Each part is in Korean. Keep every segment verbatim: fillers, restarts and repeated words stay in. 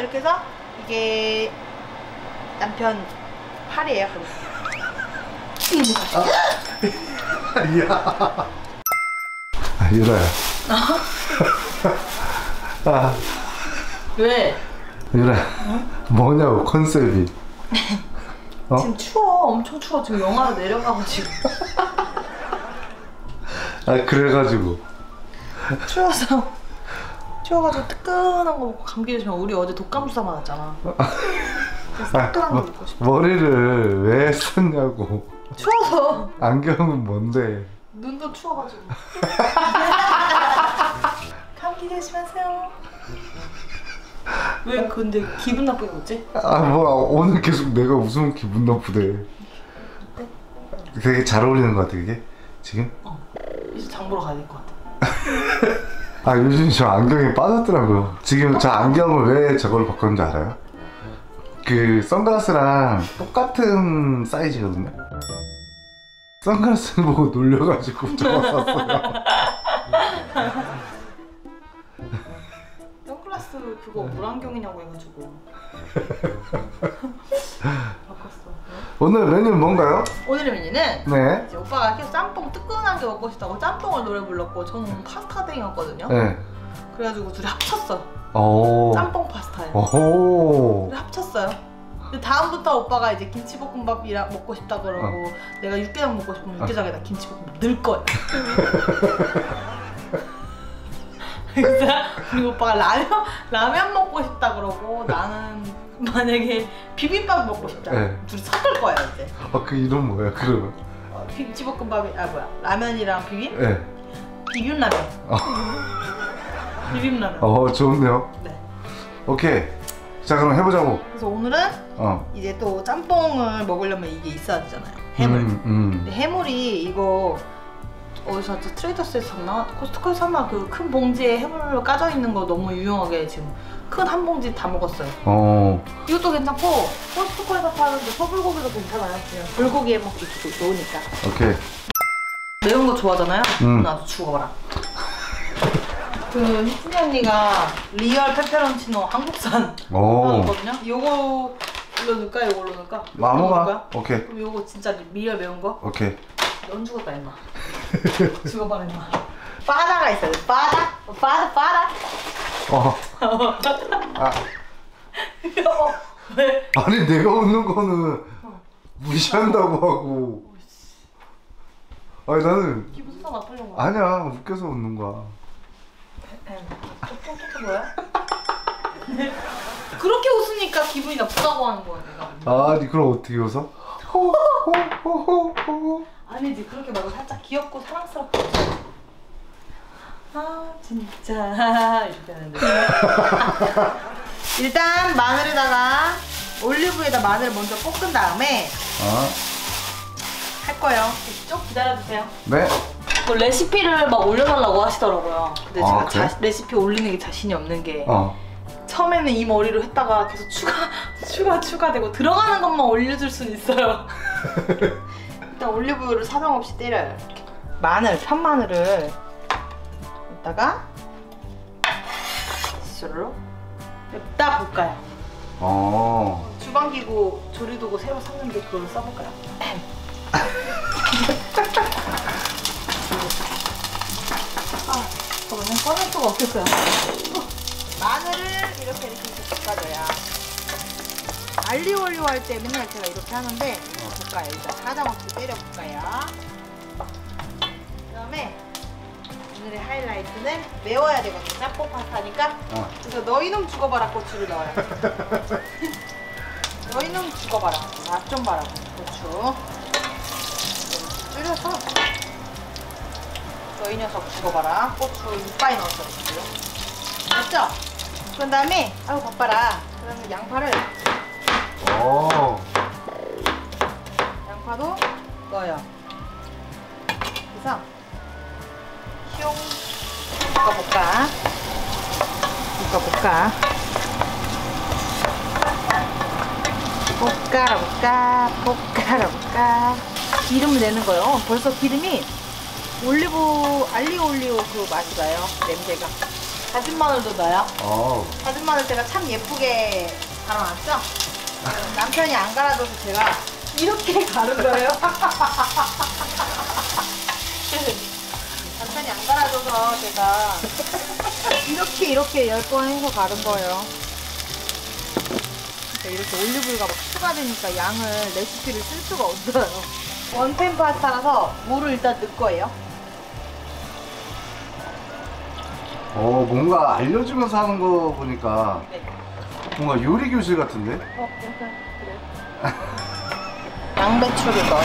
이렇게 해서 이게 남편 팔이에요. 아, 이야. 아, 유라야. 아. 왜? 유라, 응? 뭐냐고 컨셉이. 어? 지금 추워. 엄청 추워. 지금 영하로 내려가고 지금. 아, 그래가지고 추워서 추워가지고 뜨끈한 거 먹고 감기 조심하고. 우리 어제 독감주사 맞았잖아. 그래서 뜨끈한 거 먹고 싶어. 머리를 왜 썼냐고. 추워서. 안경은 뭔데? 눈도 추워가지고. 감기 조심하세요. 왜 근데 기분 나쁘게 웃지? 아, 뭐야, 오늘 계속 내가 웃으면 기분 나쁘대. 되게 잘 어울리는 것 같아, 이게 지금? 어. 이제 장 보러 가야 될 것 같아. 아, 요즘 저 안경이 빠졌더라고요. 지금 저 안경을 왜 저걸로 바꿨는지 알아요? 그 선글라스랑 똑같은 사이즈거든요. 선글라스를 보고 놀려가지고 저거 샀어요. 선글라스 그거 물안경이냐고 해가지고 바꿨어. 오늘 메뉴는 뭔가요? 오늘의 메뉴는 네. 이제 오빠가 계속 짬뽕 뜨끈한 게 먹고 싶다고 짬뽕을 노래 불렀고 저는 파스타댕이었거든요. 네. 그래가지고 둘이 합쳤어. 오. 짬뽕 파스타에. 오. 둘이 합쳤어요. 근데 다음부터 오빠가 이제 김치볶음밥이랑 먹고 싶다 그러고 어. 내가 육개장 먹고 싶으면 육개장에다 김치볶음밥 넣을 거야. 그래서 그리고 오빠가 라면 라면 먹고 싶다 그러고 나는 만약에 비빔밥 먹고 싶다. 네. 둘이 섞을 거야 이제. 아, 그 이름 뭐야 그러면? 어, 김치볶음밥이 아 뭐야 라면이랑 비빔? 네. 비빔라면. 어. 비빔라면. 어, 좋네요. 네. 오케이. 자, 그럼 해보자고. 그래서 오늘은 어. 이제 또 짬뽕을 먹으려면 이게 있어야 되잖아요. 해물. 음, 음. 근데 해물이 이거 어디서 샀지? 트레이더스에서 샀나? 코스트코에서 샀나? 그 큰 봉지에 해물 까져 있는 거 너무 유용하게 지금 큰 한 봉지 다 먹었어요. 어. 이것도 괜찮고 코스트코에서 파는데 소불고기도 괜찮아요. 그냥 불고기 해먹기 좋으니까. 오케이. 매운 거 좋아하잖아요. 음. 나도 죽어봐라. 그 희진이 언니가 리얼 페페론치노 한국산 넣었거든요. 요거 이거 넣을까? 이걸로 넣을까? 아무거나. 오케이. 그럼 요거 진짜 리얼 매운 거? 오케이. 넌 죽었다 임마. 죽어봐라 임마. 바다가 있어요. 바다? 바다 바다. 어. 아. 어, 왜? 아니 내가 웃는 거는 어. 무시한다고 하고. 아니 나는 기분 진짜 나쁘려고. 아니야, 웃겨서 웃는 거야. 톡톡톡 뭐야? 그렇게 웃으니까 기분이 나쁘다고 하는 거야 내가. 아니 그럼 어떻게 웃어? 호호호호호. 아니지, 그렇게 말고 살짝 귀엽고 사랑스럽게 웃어. 아 진짜 이렇게 하는데. 일단 마늘에다가 올리브에다 마늘을 먼저 볶은 다음에 어. 할 거예요. 좀 기다려주세요. 네. 뭐 레시피를 막 올려달라고 하시더라고요. 근데 아, 제가 그래? 자, 레시피 올리는 게 자신이 없는 게 어. 처음에는 이 머리로 했다가 계속 추가 추가 추가되고 들어가는 것만 올려줄 수는 있어요. 일단 올리브유를 사정없이 때려요. 이렇게. 마늘, 편마늘을 이따가 시술로 냅다 볶아요. 어. 주방기구 조리도구 새로 샀는데 그걸로 써볼까요? 아, 저거는 꺼낼 수가 없겠어요. 마늘을 이렇게 이렇게 볶아줘요. 알리올리오 할 때 맨날 제가 이렇게 하는데 어. 볶아요. 일단 사정없이 때려 볶아요. 그 다음에 오늘의 하이라이트는 매워야 되거든요. 짬뽕 파스타니까. 어. 그래서 너희놈 죽어봐라 고추를 넣어요. 너희놈 죽어봐라. 맛 좀 봐라. 고추 줄여서 너희 녀석 죽어봐라. 고추 이빠이 넣었어요. 됐죠? 그런 다음에 아유 바빠라. 그 다음에 양파를 오. 양파도 넣어요. 그래서 슝 볶아 볶아 볶아 볶아 볶아라 볶아 볶아라 볶아 기름을 내는 거예요. 벌써 기름이 올리브 알리오 올리오 그 맛이 나요. 냄새가 다진 마늘도 넣어요. 어. 다진 마늘 제가 참 예쁘게 갈아놨죠? 남편이 안 갈아줘서 제가 이렇게 가른 거예요. 남편이 안 갈아줘서 제가 이렇게 이렇게 열 번 해서 가른 거예요. 이렇게 올리브유가 막 추가되니까 양을 레시피를 쓸 수가 없어요. 원팬 파스타라서 물을 일단 넣을 거예요. 어, 뭔가 알려주면서 하는 거 보니까 네. 뭔가 요리 교실 같은데? 어, 약간 그래. 양배추를 넣어요.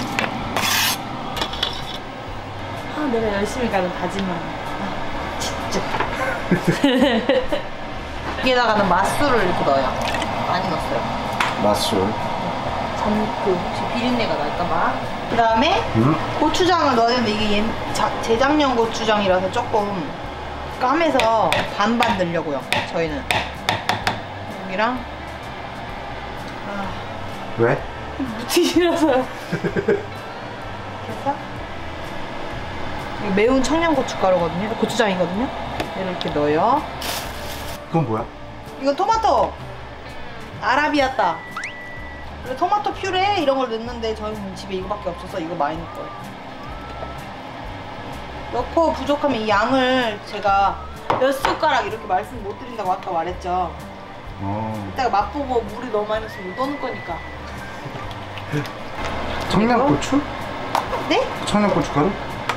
아, 내가 열심히 가는 다진 마늘. 아, 진짜. 여기다가는 맛술을 이렇게 넣어요. 많이 넣었어요. 맛술. 전그 혹시 비린내가 날까봐. 그 다음에 음? 고추장을 넣어야 되는데 이게 옛, 자, 재작년 고추장이라서 조금 까매서 반반 넣으려고요. 저희는 여기랑 아, 왜? 묻히기 싫어서요. 그래서 이게 매운 청양고춧가루거든요. 고추장이거든요. 얘를 이렇게 넣어요. 그건 뭐야? 이거 토마토 아라비아따. 그리고 토마토 퓨레 이런 걸 넣는데 저희는 집에 이거밖에 없어서 이거 많이 넣을 거예요. 넣고 부족하면 이 양을 제가 몇 숟가락 이렇게 말씀 못 드린다고 아까 말했죠. 어. 이따가 맛보고 물이 너무 많이 넣으면 못 넣는 거니까. 청양고추? 네? 청양고춧가루?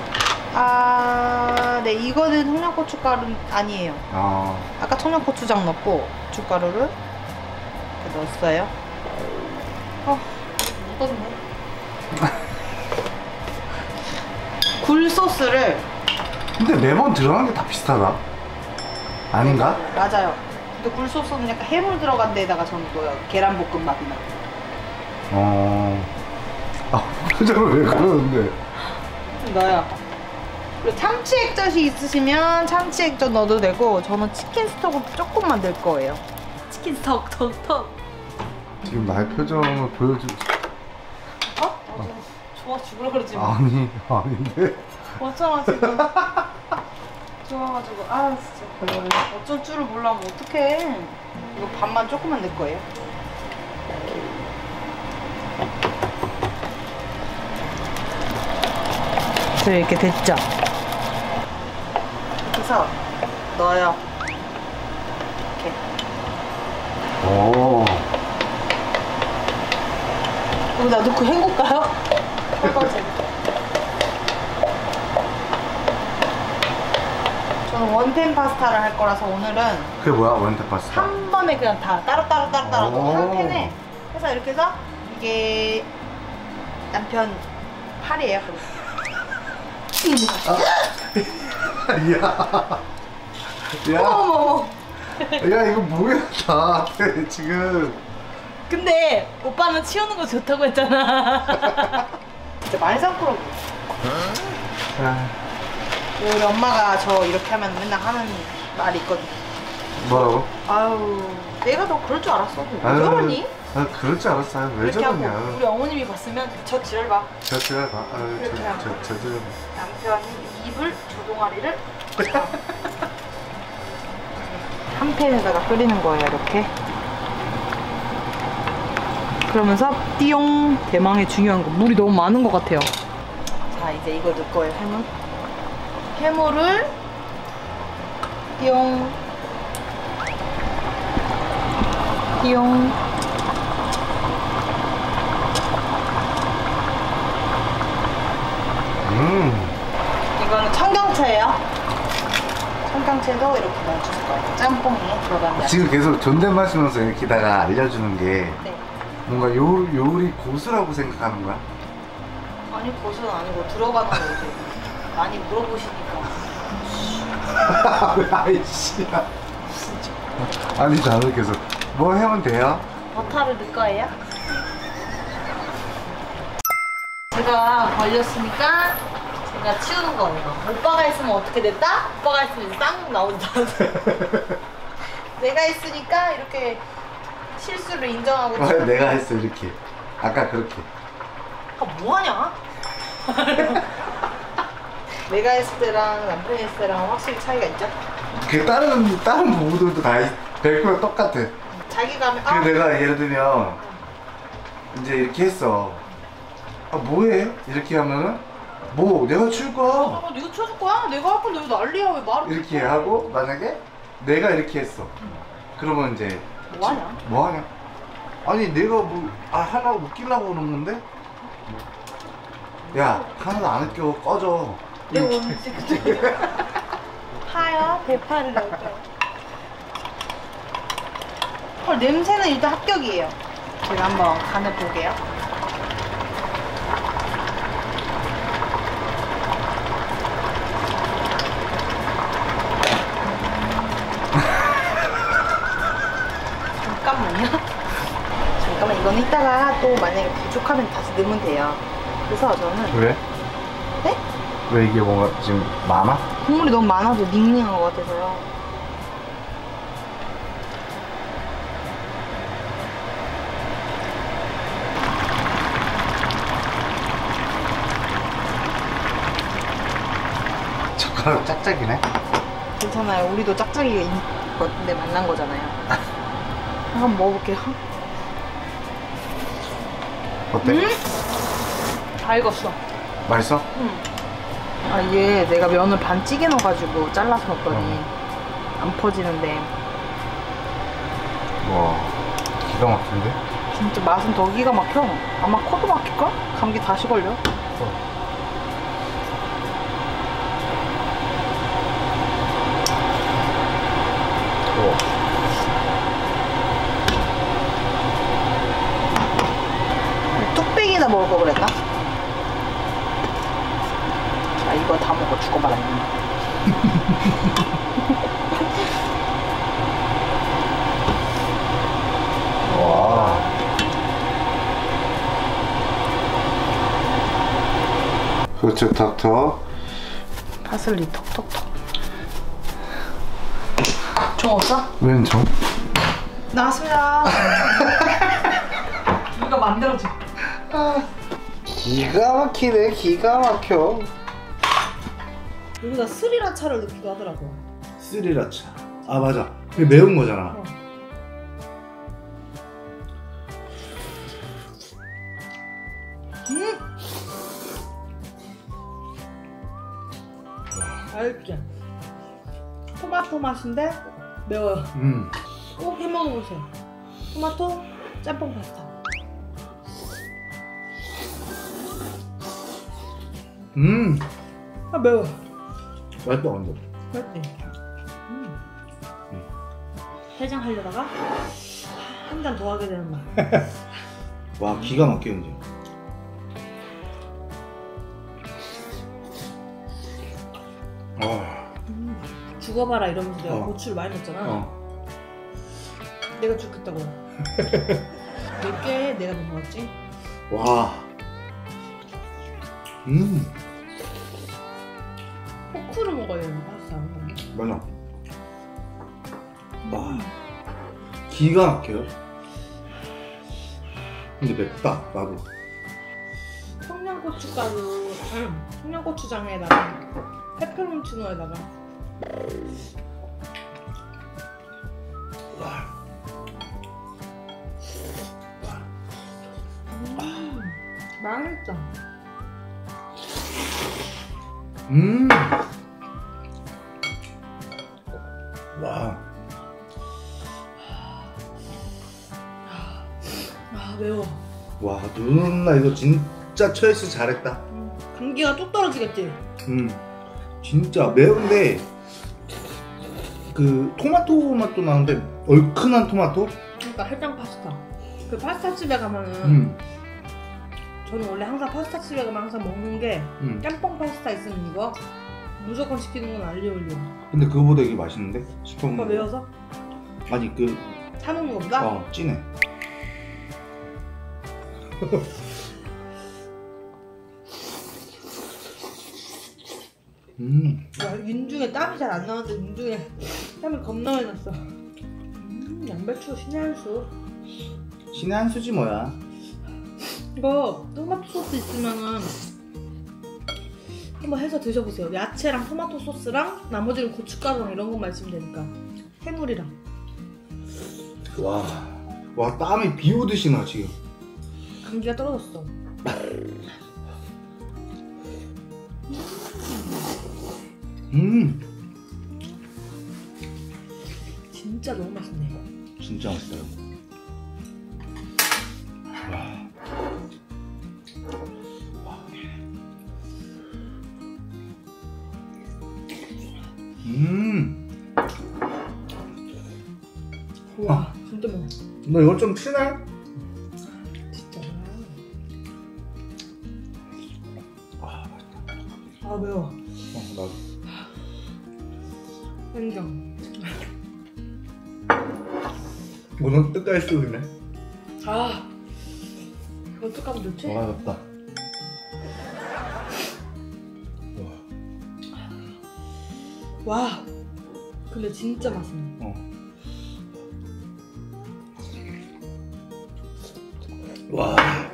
아, 네, 이거는 청양고춧가루 아니에요. 아. 아까 청양고추장 넣고 고춧가루를 이렇게 넣었어요. 어, 묻었네. 굴소스를. 근데 매번 들어간 게 다 비슷하다. 아닌가? 맞아요. 근데 굴소스는 약간 해물 들어간 데다가 저는 넣어요. 계란볶음밥이나. 어. 아, 표정을 왜 그러는데? 넣어요. 그리고 참치 액젓이 있으시면 참치 액젓 넣어도 되고 저는 치킨 스톡을 조금만 넣을 거예요. 치킨 스톡, 톡, 톡. 지금 나의 표정을 보여주. 어? 어, 좋아 죽으라 그러지 마. 아니, 아닌데. 어쩌나 지금. 좋아가지고 아 진짜 어쩔 줄을 몰라면 어떡해. 이거 반만 조금만 넣을 거예요. 저 이렇게 됐죠? 이렇게 해서 넣어요. 이렇게. 오. 여기다 넣고 헹굴까요? 헐걸 재밌다. 저는 원팬 파스타를 할 거라서 오늘은 그게 뭐야? 원탭 파스타? 한 번에 그냥 다 따로 따로 따로 따로 오. 한 팬에 해서 이렇게 해서 이게 남편 팔이에요. 야. 야. 어머머머. 야, 이거 뭐야, 나한테 지금. 근데 오빠는 치우는 거 좋다고 했잖아. 진짜 말썽꾸러기. 아, 우리 엄마가 저 이렇게 하면 맨날 하는 말이 있거든. 뭐라고? 아유, 내가 너 그럴 줄 알았어. 왜 아유, 저러니? 아, 그럴 줄 알았어. 왜 이렇게 하고 저러냐. 우리 어머님이 봤으면 저 지랄 봐. 저 지랄 봐. 아유, 이렇게 저, 하고. 저, 저 지랄 봐. 남편이 입을 조동아리를 한 팬에다가 끓이는 거예요. 이렇게. 그러면서 띠용. 대망의 중요한 거, 물이 너무 많은 것 같아요. 자, 이제 이걸 넣을 거예요. 해물. 해물을 띠용 띠용. 음. 이거는 청경채예요. 청경채도 이렇게 넣어줄 거예요. 짬뽕에 들어가면. 지금 계속 존댓말하면서 이렇게다가 알려주는 게 네. 뭔가 요, 요리 고수라고 생각하는 거야? 아니, 고수는 아니고 들어가는 거지. 많이 물어보시니까. 아이씨. 아니, 나는 계속 뭐 하면 돼요? 버터를 넣을 거예요. 제가 걸렸으니까 제가 치우는 거예요. 오빠가 있으면 어떻게 됐다? 오빠가 있으면 이제 쌍욕 나온다. 내가 있으니까 이렇게 실수를 인정하고 아, 치우는 내가 했어, 이렇게. 아까 그렇게. 아, 뭐하냐? 내가 했을 때랑 남편이 했을 때랑 확실히 차이가 있죠? 그 다른 다른 부부들도 다 백 퍼센트 똑같아. 자기가 하면 그 아 내가 예를 들면 이제 이렇게 했어. 아 뭐해? 이렇게 하면은 뭐 내가 칠 거야. 아, 네가 쳐줄 거야? 내가 할 건데 왜 난리야? 왜 말을 이렇게 하고 만약에 내가 이렇게 했어. 그러면 이제 뭐하냐? 뭐하냐? 아니 내가 뭐 아 하나 웃기려고 그러는 건데 야 하나도 안 웃겨 꺼져. 내가 언제 그때 하야 대파를 넣을까? 헐 냄새는 일단 합격이에요. 제가 한번 간을 볼게요. 잠깐만요. 잠깐만 이건 이따가 또 만약에 부족하면 다시 넣으면 돼요. 그래서 저는 왜? 네? 왜 이게 뭔가 지금 많아? 국물이 너무 많아서 닝닝한 것 같아서요. 젓가락 짝짝이네. 괜찮아요. 우리도 짝짝이가 있는데 만난 거잖아요. 한번 먹어볼게요. 어때? 음? 다 익었어. 맛있어? 응. 아 이게 내가 면을 반 찌개 넣어가지고 잘라서 넣었더니 어. 안 퍼지는데 와 기가 막힌데? 진짜 맛은 더 기가 막혀. 아마 코도 막힐걸? 감기 다시 걸려. 어. 뚝배기에다 먹을 거 그랬나? 자 이거 다 먹어 죽어봐라. 와. 그렇죠 닥터. 파슬리 톡톡톡. 종 없어? 웬 정? 나왔습니다. 누가 만들어줘. 기가 막히네 기가 막혀. 여기다 스리라차를 넣기도 하더라고. 스리라차. 아 맞아. 이게 매운 거잖아. 어. 음. 알지? 토마토 맛인데 매워요. 음. 꼭 해 먹어보세요. 토마토 짬뽕 파스타. 음. 아 매워. 맛있다 완전. 맞지? 음. 해장하려다가 한 잔 더 하게 되는 맛. 와 기가 막혀 이제. 아. 음. 죽어봐라 이러면서 내가 어. 고추를 많이 넣었잖아. 어. 내가 죽겠다고. 몇 개 내가 먹었지? 와. 음. 포크를 먹어야 되는 파스타. 맞아. 와. 기가 막혀요. 근데 맵다 나도. 청양고춧가루, 응, 청양고추장에다가 페페론치노에다가. 와. 음, 맛있다. 음. 와. 아 매워. 와 누나 이거 진짜 초이스 잘했다. 음, 감기가 뚝 떨어지겠지? 음. 진짜 매운데 그 토마토 맛도 나는데 얼큰한 토마토? 그러니까 해장 파스타. 그 파스타 집에 가면은 음. 저는 원래 항상 파스타 집에 가면 항상 먹는 게 음. 짬뽕 파스타 있으면 이거 무조건 시키는 건 알리올리오. 근데 그거보다 이게 맛있는데? 오빠 싶어먹는 매워서? 아니 그 사 먹는 거보다? 어 진해. 음. 야, 윤중에 땀이 잘 안 나는데 윤중에 땀이 겁나 많이 났어. 음, 양배추 신의 한 수. 신의 한 수지 뭐야. 이거 토마토 소스 있으면은 한번 해서 드셔보세요. 야채랑 토마토 소스랑 나머지는 고춧가루랑 이런 것만 있으면 되니까. 해물이랑. 와, 와 땀이 비 오듯이 나 지금. 감기가 떨어졌어. 음, 진짜 너무 맛있네. 진짜 맛있어요. 와. 음. 우와, 진짜 매워. 너 이거 좀 치네? 진짜. 아, 맛있다. 아, 매워. 어, 나도. 인정. 오늘 끝까지 쓰네. 아, 어떡하면 좋지? 와, 맵다. 와, 근데 진짜 맛있네. 어. 와.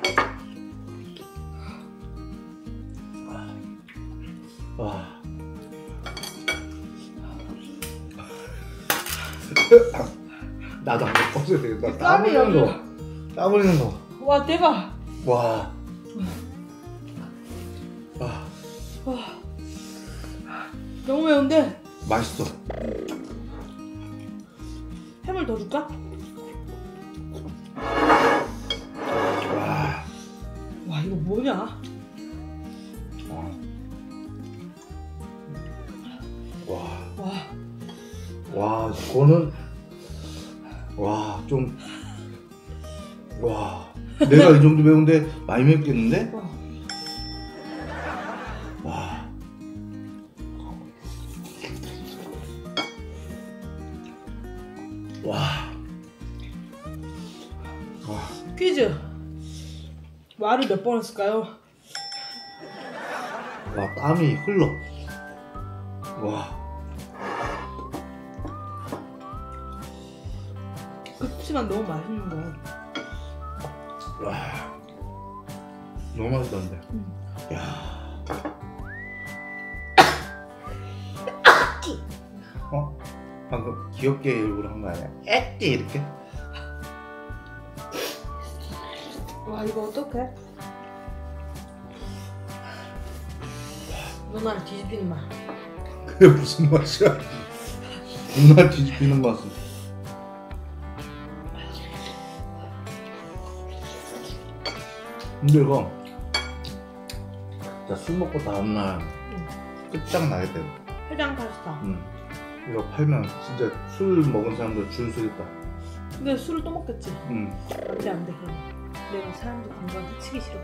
와. 나도 안 먹었어야 되겠다. 땀 흘리는 거. 땀 흘리는 거. 와, 대박. 와. 와. 와. 너무 매운데? 맛있어. 해물 더 줄까? 와. 와, 이거 뭐냐? 와. 와. 와, 이거는 와, 좀 와. 내가 이 정도 매운데 많이 맵겠는데? 와. 와. 와. 와. 퀴즈. 말을 몇 번 했을까요? 와, 땀이 흘러. 와. 그치만 너무 맛있는 거. 와. 너무 맛있었는데. 응. 야. 어? 방금 귀엽게 일부러 한 거 아니야? 에띠 이렇게? 와, 이거 어떡해? 누나를 뒤집히는 맛. 그게 무슨 맛이야? 누나 뒤집히는 맛은. 근데 이거 진짜 술 먹고 다음날 응. 끝장나겠다. 해장 파스타. 응. 이거 팔면 진짜 술 먹은 사람들 줄 서겠다. 근데 술을 또 먹겠지? 응. 안돼 안돼 그럼. 내가 사람들 건강 해치기 싫어.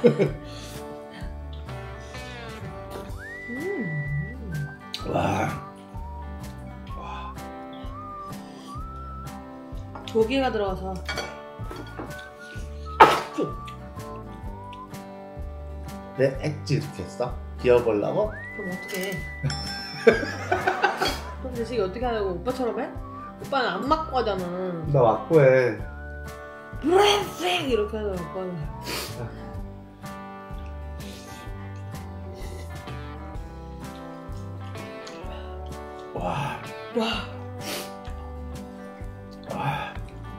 음. 와. 와. 조개가 들어가서 내 엣지 이렇게 했어? 귀여보려고? 그럼 어떡해. 그럼 대식이 어떻게 하냐고. 오빠처럼 해? 오빠는 안 맞고 하잖아. 나 맞고 해. 브레이크 이렇게 하잖아 오빠는. 와. 와. 와.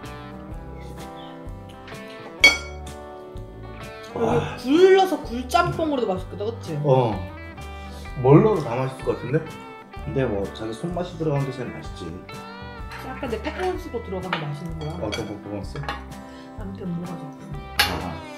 여기 굴 넣어서 굴짬뽕으로도 맛있겠다, 그치? 어. 뭘 넣어도 다 맛있을 것 같은데? 근데 뭐 자기 손맛이 들어간 게 제일 맛있지. 약간 내 페퍼런스도 들어가면 맛있는 거야. 어떤 거 먹었어? 아무튼 뭐가 좋고. 아.